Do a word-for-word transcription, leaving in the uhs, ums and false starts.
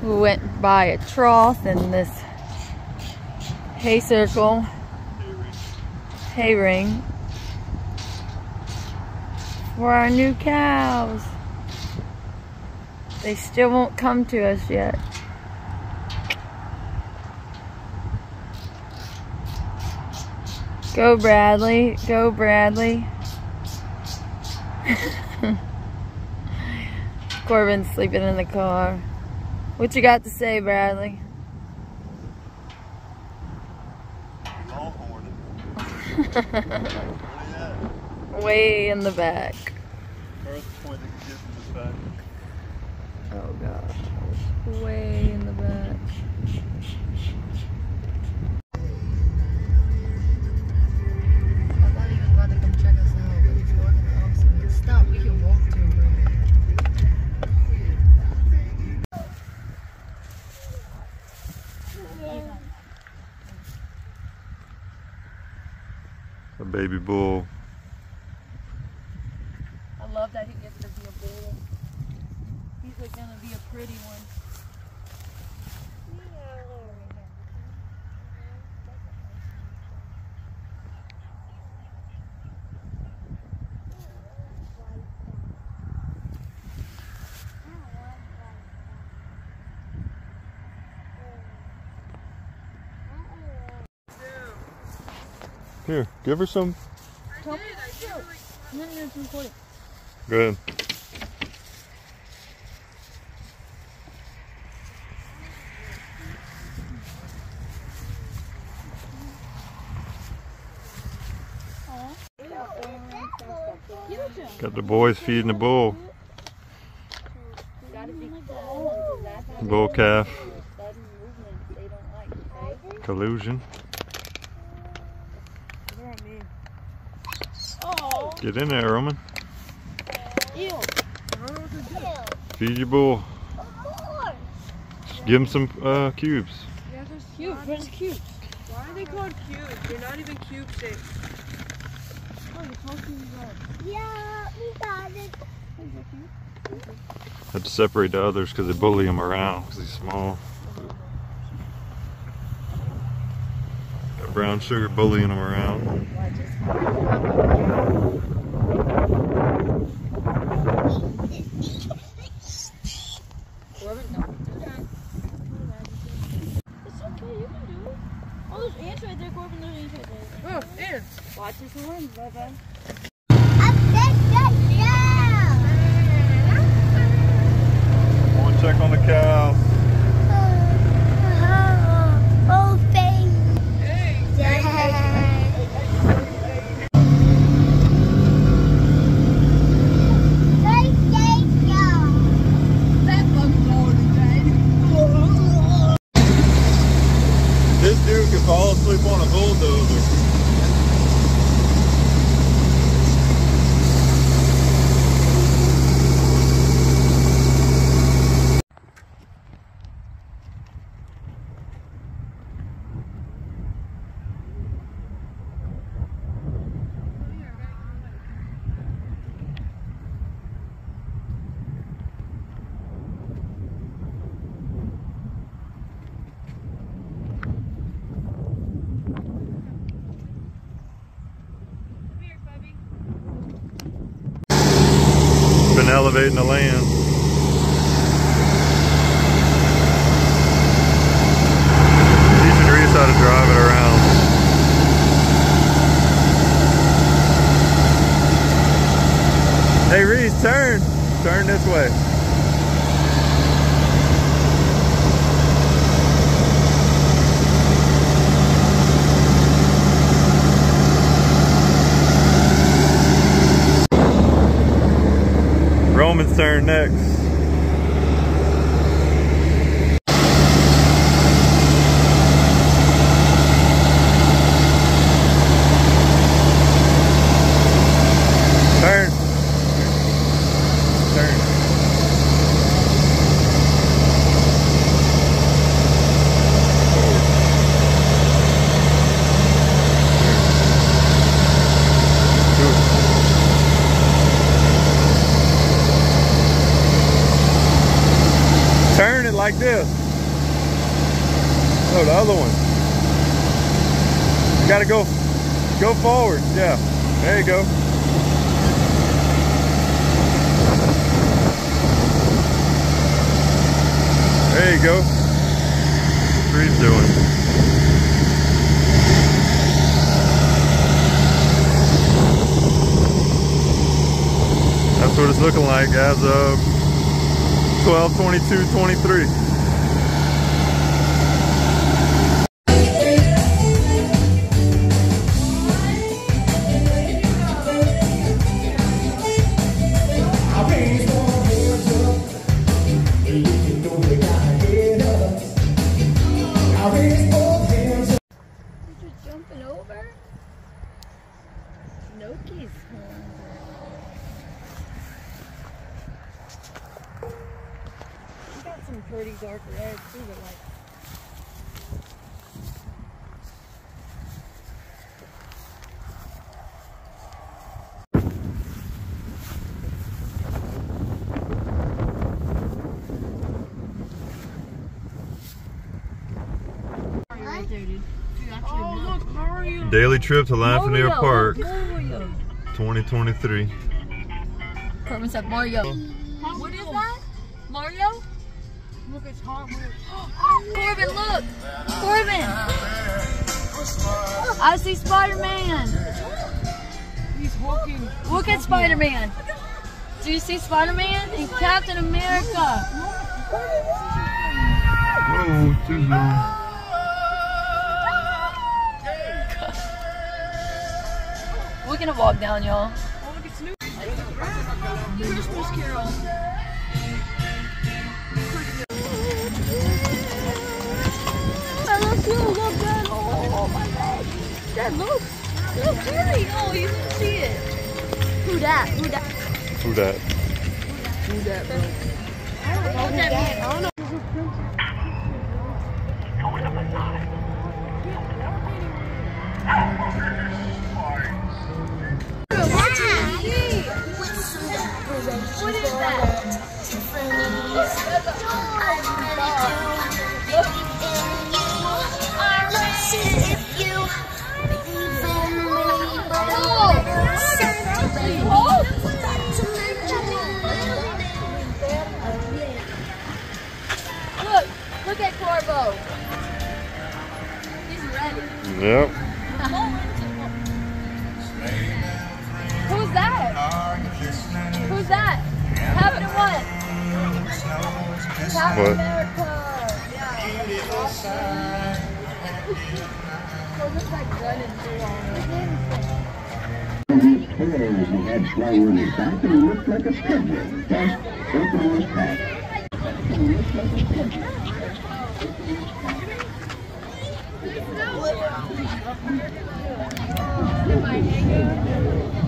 We went by a trough and this hay circle, hay ring for our new cows. They still won't come to us yet. Go Bradley, go Bradley. Corbin's sleeping in the car. What you got to say, Bradley? Way in the back. Oh gosh, way in the back. I thought he was about to come check us out, but he's walking the opposite. Stop, we can walk to him. A baby bull. I love that he gets to be a bull. He's like gonna be a pretty one. Here, give her some. I did, I did. Go ahead. Got the boys feeding the bull. Bull calf. Collusion. Get in there, Roman. Feed your bull. Just give him some uh, cubes. Yeah, there's cubes. Where's cubes? Why are they called cubes? They're not even cube shaped. Yeah, we got it. Had to separate the others because they bully him around because he's small. Got brown sugar bullying him around. Oh, ants. Watch his horns, Bubba. Go and check on the cow. Oh, baby. This dude could fall asleep on a bulldozer. Been elevating the land. Teaching Reese how to drive it around. Hey Reese, turn! Turn this way. Roman's turn next. Turn. Turn. like this. No, the other one. You gotta go, go forward. Yeah, there you go. There you go. That's what he's doing. That's what it's looking like as of twelve twenty-two twenty-three. Jumping over? Noki's home. We got some pretty dark red too, but like. Right there, dude. Oh, look, Mario. Daily trip to Lafayette Mario, Park, Mario. twenty twenty-three. Carmen said Mario. What is that? Mario? Look, it's hot. Corbin, look! Corbin! I see Spider-Man! He's walking. Look at Spider-Man! Do you see Spider-Man and Captain America? Whoa, too long. We're gonna walk down, y'all. Oh, look, it's new. Christmas Carol. Look, look, look, Dad. Oh, my leg. Dad, look. Look, Harry. Oh, you didn't see it. Who that? Who that? Who that? Who that, bro? I don't know who that is. I don't know. What is that? Look, look at Corvo. He's ready. Yep. Who's that? Who's that? Captain what? Captain What? America. Yeah. So it looks like running too long. His tail had flour in his back and he looked like a peddler. Just opening his pack. He looked like a peddler. My hanger.